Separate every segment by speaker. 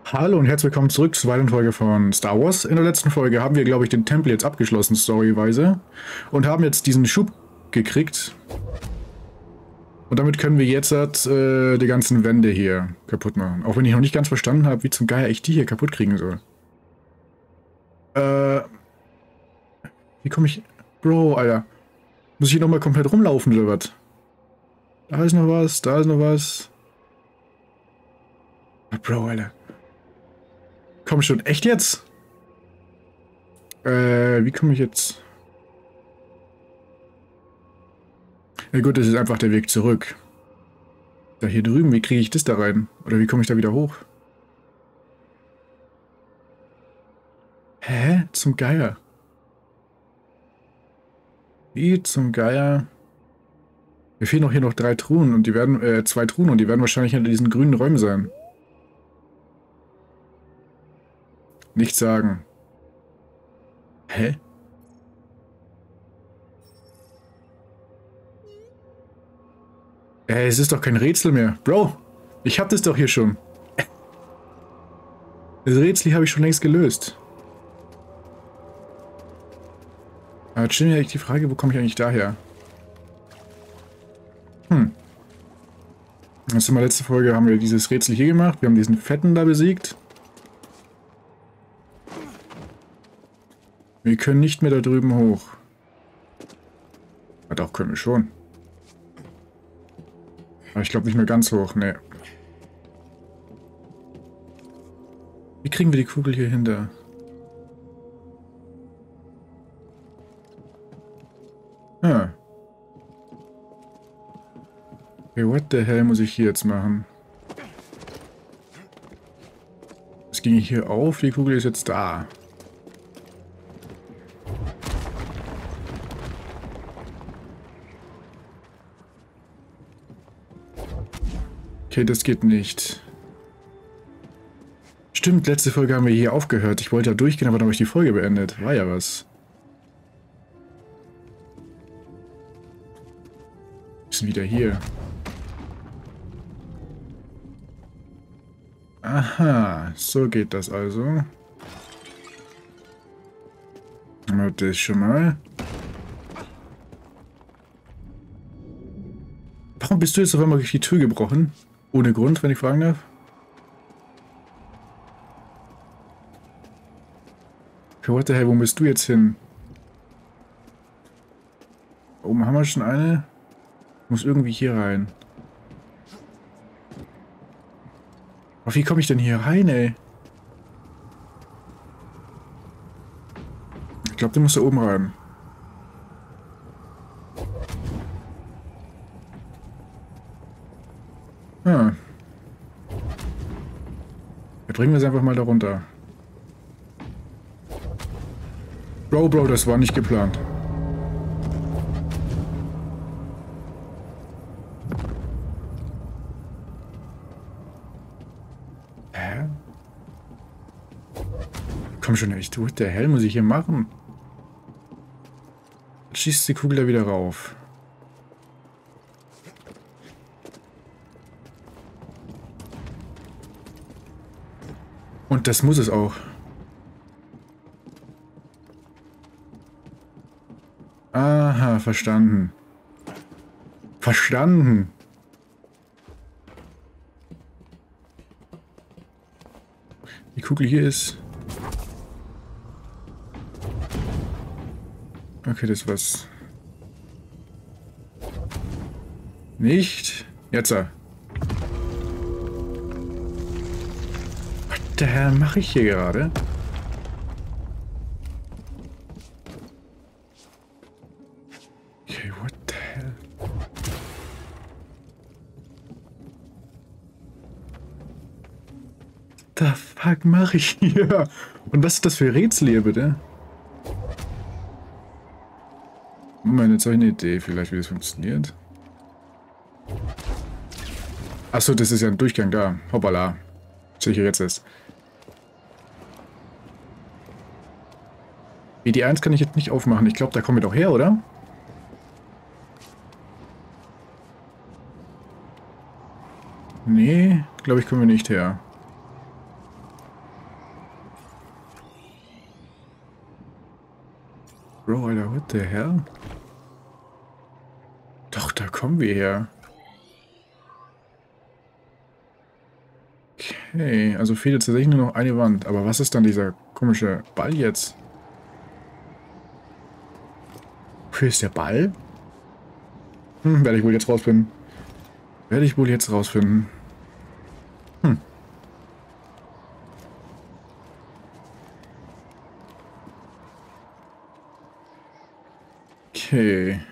Speaker 1: Hallo und herzlich willkommen zurück zur weiteren Folge von Star Wars. In der letzten Folge haben wir, glaube ich, den Tempel jetzt abgeschlossen, storyweise. Und haben jetzt diesen Schub gekriegt. Und damit können wir jetzt die ganzen Wände hier kaputt machen. Auch wenn ich noch nicht ganz verstanden habe, wie zum Geier ich die hier kaputt kriegen soll. Äh, wie komme ich... Bro, Alter. Muss ich hier nochmal komplett rumlaufen oder was? Da ist noch was, da ist noch was. Ah, Bro, Alter. Komm schon, echt jetzt? Wie komme ich jetzt... Ja gut, das ist einfach der Weg zurück. Da hier drüben, wie kriege ich das da rein? Oder wie komme ich da wieder hoch? Hä? Zum Geier. Wie zum Geier? Mir fehlen doch hier noch drei Truhen und die werden, zwei Truhen und die werden wahrscheinlich hinter diesen grünen Räumen sein. Nichts sagen. Hä? Es ist doch kein Rätsel mehr. Bro, ich hab das doch hier schon. Das Rätsel habe ich schon längst gelöst. Aber jetzt stellt mir eigentlich die Frage, wo komme ich eigentlich daher? Das ist in der letzten Folge haben wir dieses Rätsel hier gemacht. Wir haben diesen Fetten da besiegt. Wir können nicht mehr da drüben hoch. Ja, doch, können wir schon. Aber ich glaube nicht mehr ganz hoch, ne. Wie kriegen wir die Kugel hier hinter? Ah. Okay, what the hell muss ich hier jetzt machen? Es ging hier auf, die Kugel ist jetzt da. Okay, das geht nicht. Stimmt, letzte Folge haben wir hier aufgehört. Ich wollte ja durchgehen, aber dann habe ich die Folge beendet. War ja was. Wir sind wieder hier. Aha, so geht das also. Haben wir das schon mal. Warum bist du jetzt auf einmal durch die Tür gebrochen? Ohne Grund, wenn ich fragen darf? Okay, what the hell, wo bist du jetzt hin? Oben haben wir schon eine. Muss irgendwie hier rein. Aber wie komme ich denn hier rein, ey? Ich glaube, du musst da oben rein. Ah. Ja, bringen wir es einfach mal da runter. Bro, das war nicht geplant. Hä? Komm schon, echt, what the hell muss ich hier machen? Jetzt schießt die Kugel da wieder rauf. Und das muss es auch. Aha, verstanden. Verstanden. Die Kugel hier ist... Okay, das war's. Nicht. Jetzt. What the hell mache ich hier gerade? Okay, what the hell? The fuck mache ich hier? Und was ist das für Rätsel hier, bitte? Moment, jetzt habe ich eine Idee, vielleicht wie das funktioniert. Achso, das ist ja ein Durchgang da. Hoppala. Sehe ich hier jetzt erst. Die 1 kann ich jetzt nicht aufmachen. Ich glaube, da kommen wir doch her, oder? Nee, glaube ich, kommen wir nicht her. Bro, Alter, what the hell? Doch, da kommen wir her. Okay, also fehlt jetzt tatsächlich nur noch eine Wand. Aber was ist dann dieser komische Ball jetzt? Wofür ist der Ball? Werde ich wohl jetzt rausfinden. Werde ich wohl jetzt rausfinden. Okay.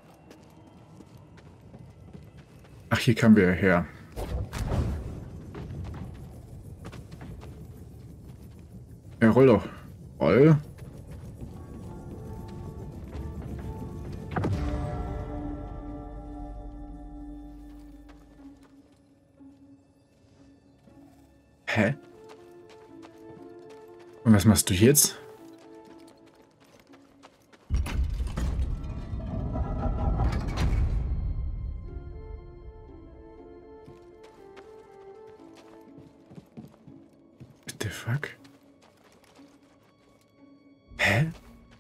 Speaker 1: Ach, hier kamen wir her. Ja, roll doch. Roll. Hä? Und was machst du jetzt? What the fuck? Hä?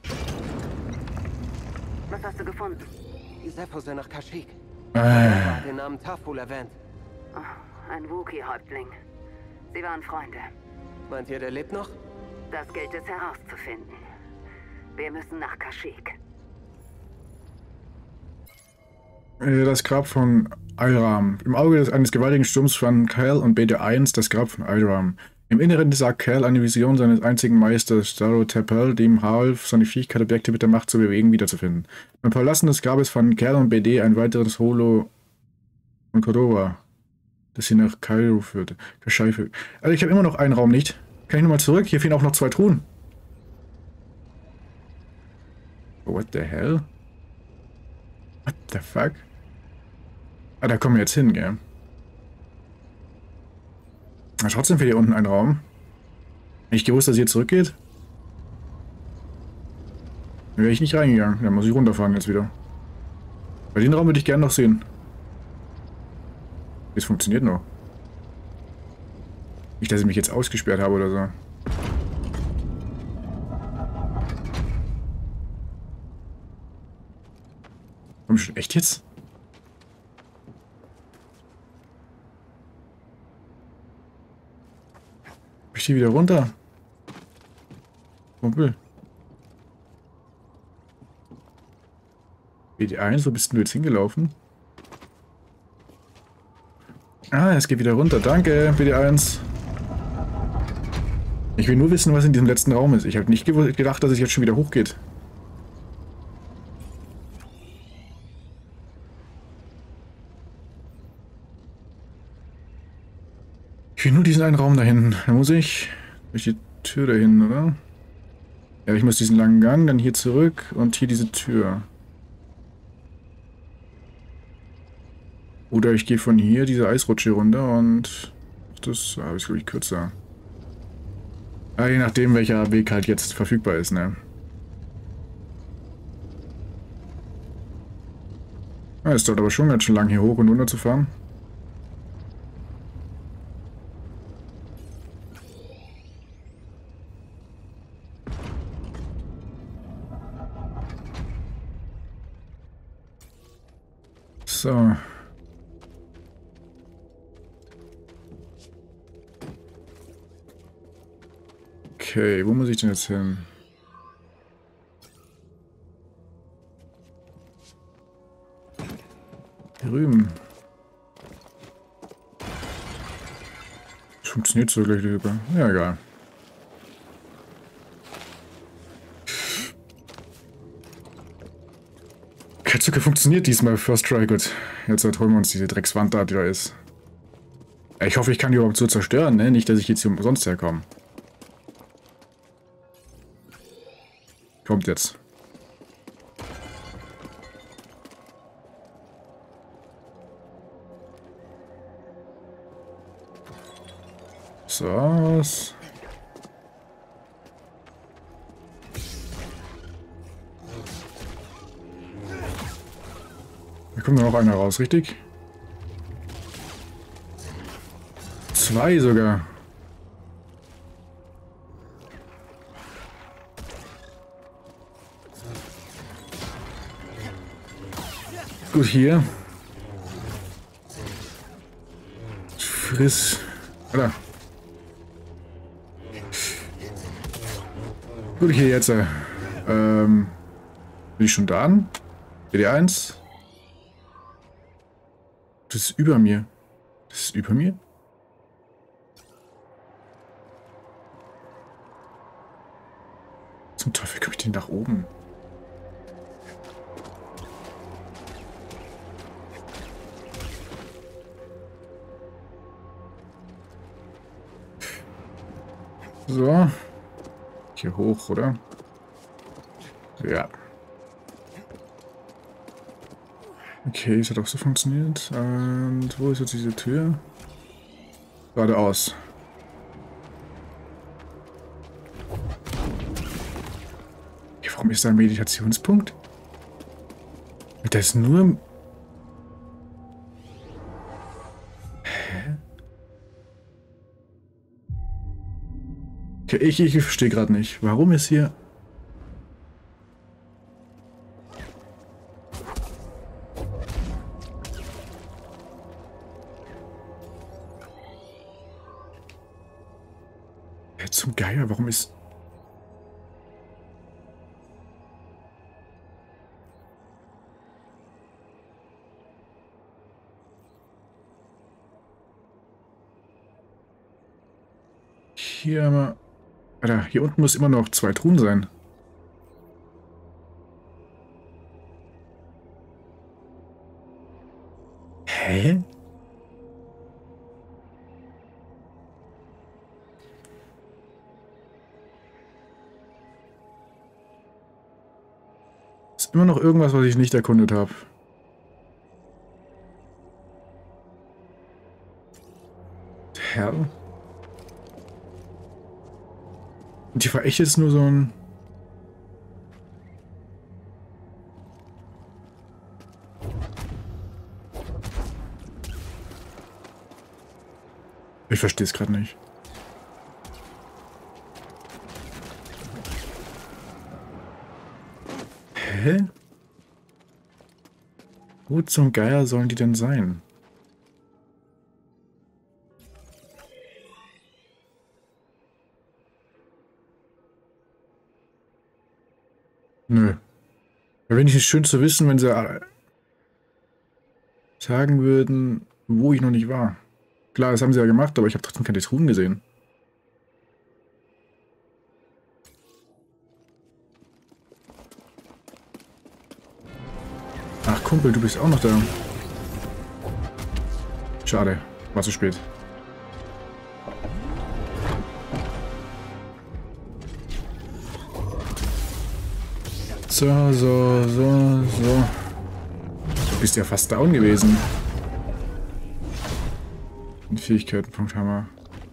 Speaker 2: Was hast du gefunden? Die Sephose nach Kashyyyk.
Speaker 1: Ah.
Speaker 2: Hat den Namen Taful erwähnt.
Speaker 3: Ein Wookiee-Häuptling. Sie waren Freunde.
Speaker 2: Meint ihr, der lebt noch?
Speaker 3: Das gilt es herauszufinden. Wir müssen nach Kashyyyk.
Speaker 1: Das Grab von Ilram. Im Auge eines gewaltigen Sturms fanden Cal und BD-1 das Grab von Ilram. Im Inneren sah Cal eine Vision seines einzigen Meisters, Daro Tepel, dem half, seine Fähigkeit, Objekte mit der Macht zu bewegen, wiederzufinden. Beim Verlassen des Grabes fanden Cal und BD ein weiteres Holo von Cordova, das sie nach Kairo führte. Scheiße. Also ich habe immer noch einen Raum nicht. Kann ich nochmal zurück? Hier fehlen auch noch 2 Truhen. What the hell? What the fuck? Ah, da kommen wir jetzt hin, gell? Aber trotzdem fehlt hier unten ein Raum. Hätte ich gewusst, dass hier zurückgeht? Dann wäre ich nicht reingegangen. Dann muss ich runterfahren jetzt wieder. Bei den Raum würde ich gerne noch sehen. Das funktioniert noch. Nicht, dass ich mich jetzt ausgesperrt habe oder so. Komm schon, echt jetzt? Ich hier wieder runter. Kumpel. BD1, wo bist denn du jetzt hingelaufen? Ah, es geht wieder runter. Danke, BD1. Ich will nur wissen, was in diesem letzten Raum ist. Ich habe nicht gedacht, dass es jetzt schon wieder hochgeht. Ich will nur diesen einen Raum da hinten. Da muss ich durch die Tür da hinten, oder? Ja, ich muss diesen langen Gang, dann hier zurück und hier diese Tür. Oder ich gehe von hier diese Eisrutsche runter und das habe ich, glaube ich, kürzer. Ja, je nachdem, welcher Weg halt jetzt verfügbar ist, ne? Ja, es dauert aber schon ganz schön lang, hier hoch und runter zu fahren. So. Okay, wo muss ich denn jetzt hin? Hier drüben. Das funktioniert so gleich rüber. Ja, egal. Katsuka funktioniert diesmal First Try, gut. Jetzt holen wir uns diese Dreckswand da, die da ist. Ich hoffe, ich kann die überhaupt so zerstören, ne? Nicht, dass ich jetzt hier umsonst herkomme. Kommt jetzt. So, was? Da kommt noch einer raus, richtig? 2 sogar. Gut, hier. Friss. Alter. Gut, hier jetzt. Bin ich schon da? BD1. Das ist über mir. Das ist über mir? Zum Teufel komme ich denn nach oben? So. Hier hoch, oder? Ja. Okay, es hat auch so funktioniert. Und wo ist jetzt diese Tür? Geradeaus. Ja, warum ist da ein Meditationspunkt? Das ist nur... Hä? Okay, ich verstehe gerade nicht. Warum ist hier... Zum Geier, warum ist... Hier haben wir... Alter, hier unten muss immer noch 2 Truhen sein. Hä? Ist immer noch irgendwas, was ich nicht erkundet habe. Hell? Und hier war echt jetzt nur so ein... Ich verstehe es gerade nicht. Hä? Wo zum Geier sollen die denn sein? Nö. Wäre wenigstens schön zu wissen, wenn sie sagen würden, wo ich noch nicht war. Klar, das haben sie ja gemacht, aber ich habe trotzdem keine Truhen gesehen. Ach Kumpel, du bist auch noch da. Schade, war zu spät. So. Du bist ja fast down gewesen. Den Fähigkeitenpunkt haben wir.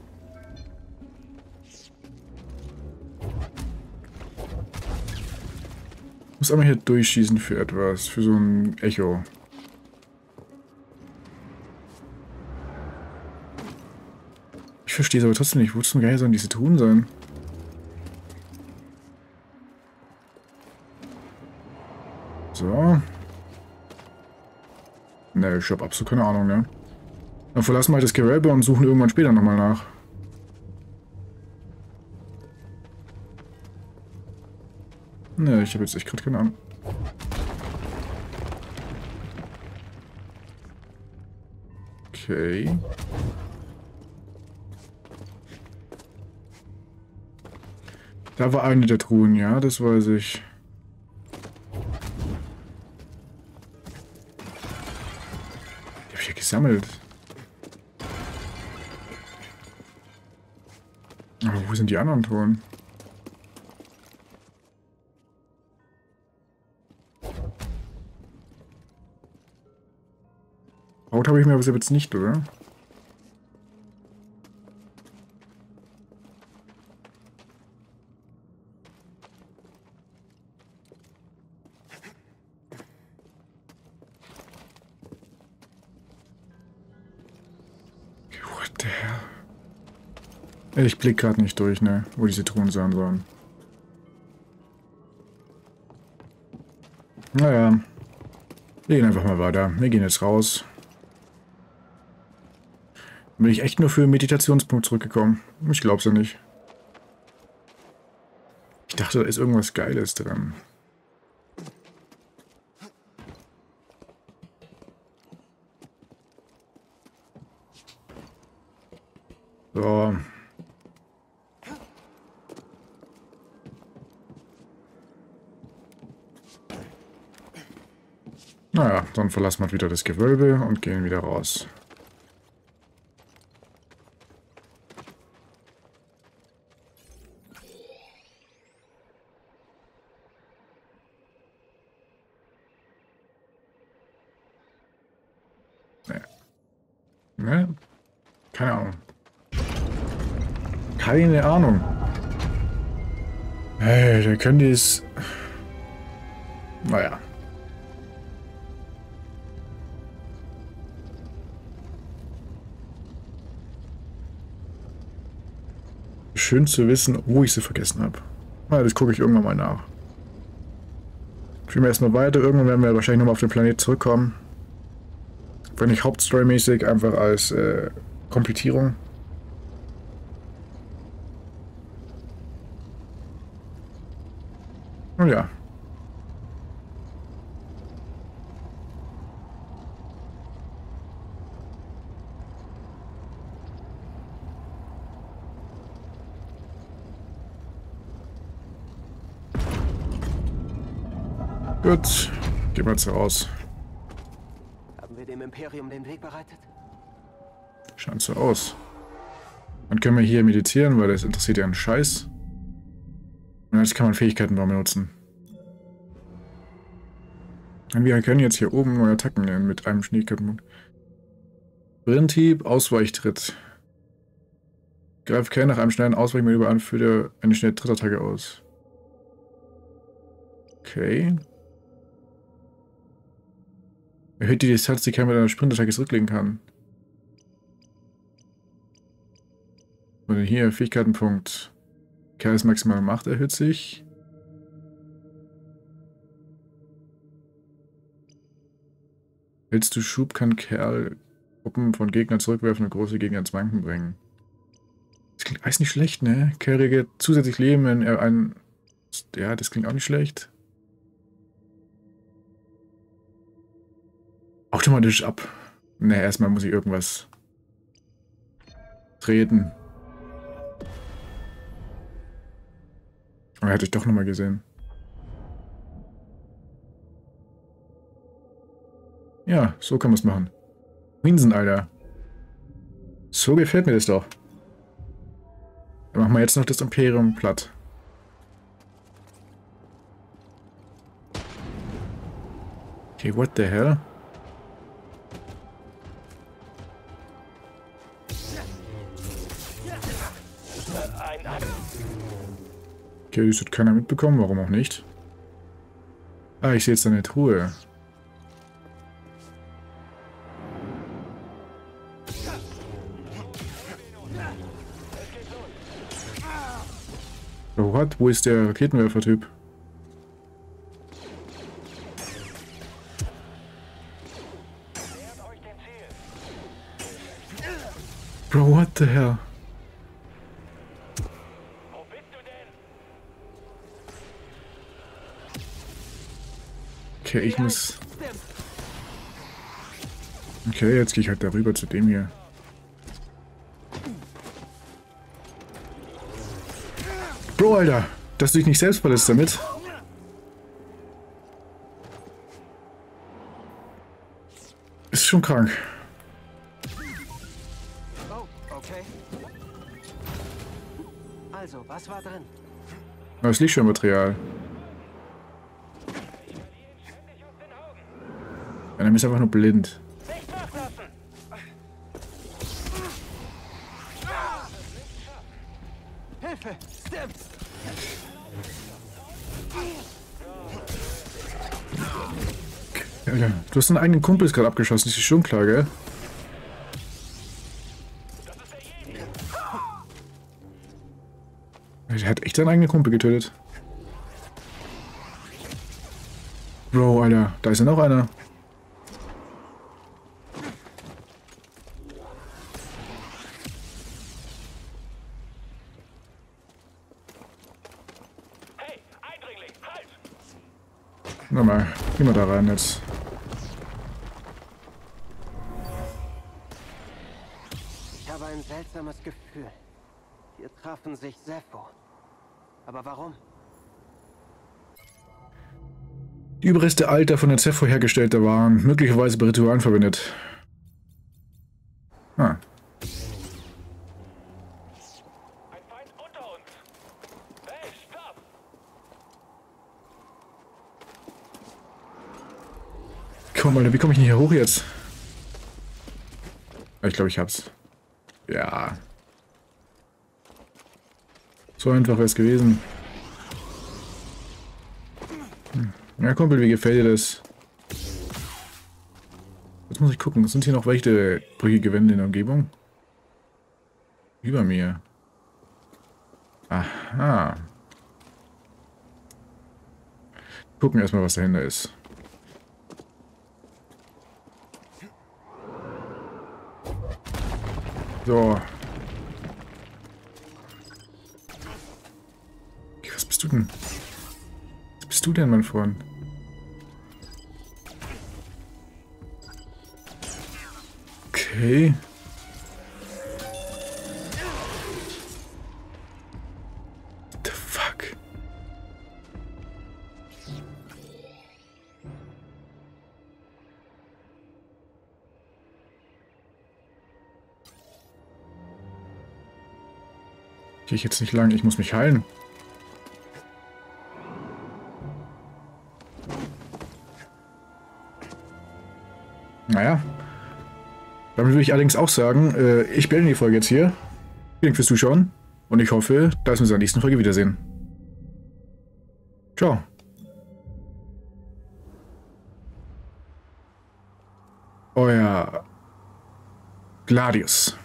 Speaker 1: Ich muss einmal hier durchschießen für etwas. Für so ein Echo. Ich verstehe es aber trotzdem nicht. Wo zum Geier sollen diese Truhen sein? So. Ne, ich habe absolut keine Ahnung, ne? Dann verlassen wir halt das Gewölbe und suchen irgendwann später nochmal nach. Ne, ich habe jetzt echt gerade keine Ahnung. Okay. Da war eine der Truhen, ja, das weiß ich. Die habe ich ja gesammelt. Aber wo sind die anderen Truhen? Haut habe ich mir aber jetzt nicht, oder? What the hell? Ich blick gerade nicht durch, ne? Wo diese Truhen sein sollen. Naja. Wir gehen einfach mal weiter. Wir gehen jetzt raus. Bin ich echt nur für einen Meditationspunkt zurückgekommen? Ich glaub's ja nicht. Ich dachte, da ist irgendwas Geiles dran. So. Naja, dann verlassen wir wieder das Gewölbe und gehen wieder raus. Ne? Keine Ahnung. Keine Ahnung. Hey, da können die es... Naja. Schön zu wissen, wo ich sie vergessen habe. Na, das gucke ich irgendwann mal nach. Spielen wir erstmal weiter. Irgendwann werden wir wahrscheinlich nochmal auf den Planet zurückkommen. Wenn nicht hauptstorymäßig, einfach als Komplettierung. Und ja. Gut, gehen wir jetzt raus.
Speaker 2: Haben wir dem Imperium den Weg bereitet?
Speaker 1: Scheint so aus. Dann können wir hier meditieren, weil das interessiert ja einen Scheiß. Und jetzt kann man Fähigkeitenbaum benutzen. Und wir können jetzt hier oben neue Attacken nehmen mit einem Schneeköpfen. Sprinthieb, Ausweichtritt. Greift keinen nach einem schnellen Ausweichmanöver an, führt er eine schnelle Trittattacke aus. Okay. Erhöht die Distanz, die keiner mit einer Sprintattacke zurücklegen kann. Und hier, Fähigkeitenpunkt. Kerls maximale Macht erhöht sich. Hältst du Schub, kann Kerl Gruppen von Gegnern zurückwerfen und große Gegner ins Wanken bringen. Das klingt alles nicht schlecht, ne? Kerl regelt zusätzlich Leben, wenn er einen... Ja, das klingt auch nicht schlecht. Automatisch ab. Ne, erstmal muss ich irgendwas treten. Aber hätte ich doch nochmal gesehen. Ja, so kann man es machen. Winsen, Alter. So gefällt mir das doch. Dann machen wir jetzt noch das Imperium platt. Okay, what the hell? Okay, das hat keiner mitbekommen, warum auch nicht. Ah, ich sehe jetzt eine Truhe. Oh, what? Wo ist der Raketenwerfer-Typ? Bro, what the hell? Okay, ich muss... Okay, jetzt gehe ich halt darüber zu dem hier. Bro, Alter, dass du dich nicht selbst verlässt damit. Ist schon krank.
Speaker 2: Oh, okay. Also, was war drin?
Speaker 1: Das Lichtschirmmaterial. Ja, dann ist einfach nur blind.
Speaker 2: Hilfe! Stim!
Speaker 1: Alter, du hast deinen eigenen Kumpel gerade abgeschossen, das ist schon klar, gell? Der hat echt seinen eigenen Kumpel getötet. Bro, Alter, da ist ja noch einer. Na mal, gehen wir da rein jetzt.
Speaker 2: Ich habe ein seltsames Gefühl. Hier trafen sich Zepho. Aber warum?
Speaker 1: Die Überreste alter von der Zepho hergestellter Waren, möglicherweise bei Ritualen verwendet. Ah.
Speaker 4: Ein Feind unter uns! Hey, stopp!
Speaker 1: Komm mal, wie komme ich denn hier hoch jetzt? Ich glaube, ich hab's. Ja. So einfach wäre es gewesen. Ja, Kumpel, wie gefällt dir das? Jetzt muss ich gucken. Sind hier noch welche brüchige Wände in der Umgebung? Über mir. Aha. Gucken erstmal, was dahinter ist. So. Okay, was bist du denn? Was bist du denn, mein Freund? Okay. What the fuck? Gehe ich jetzt nicht lang, ich muss mich heilen. Naja. Damit würde ich allerdings auch sagen, ich beende die Folge jetzt hier. Vielen Dank fürs Zuschauen und ich hoffe, dass wir uns in der nächsten Folge wiedersehen. Ciao. Euer Gladius.